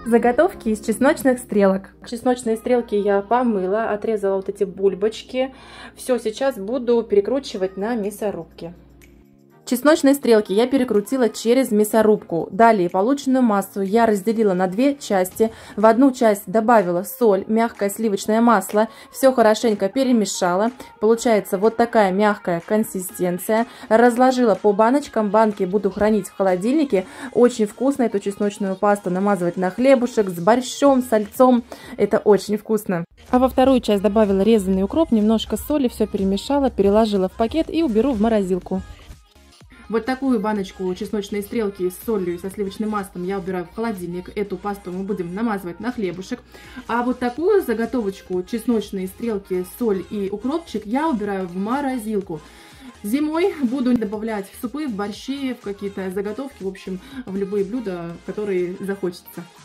Заготовки из чесночных стрелок. Чесночные стрелки я помыла, отрезала вот эти бульбочки. Все, сейчас буду перекручивать на мясорубке. Чесночные стрелки я перекрутила через мясорубку. Далее полученную массу я разделила на две части. В одну часть добавила соль, мягкое сливочное масло. Все хорошенько перемешала. Получается вот такая мягкая консистенция. Разложила по баночкам. Банки буду хранить в холодильнике. Очень вкусно эту чесночную пасту намазывать на хлебушек с борщом, сальцом. Это очень вкусно. А во вторую часть добавила резаный укроп, немножко соли. Все перемешала, переложила в пакет и уберу в морозилку. Вот такую баночку чесночные стрелки с солью и со сливочным маслом я убираю в холодильник. Эту пасту мы будем намазывать на хлебушек. А вот такую заготовочку чесночные стрелки, соль и укропчик я убираю в морозилку. Зимой буду добавлять в супы, в борщи, в какие-то заготовки, в общем, в любые блюда, которые захочется.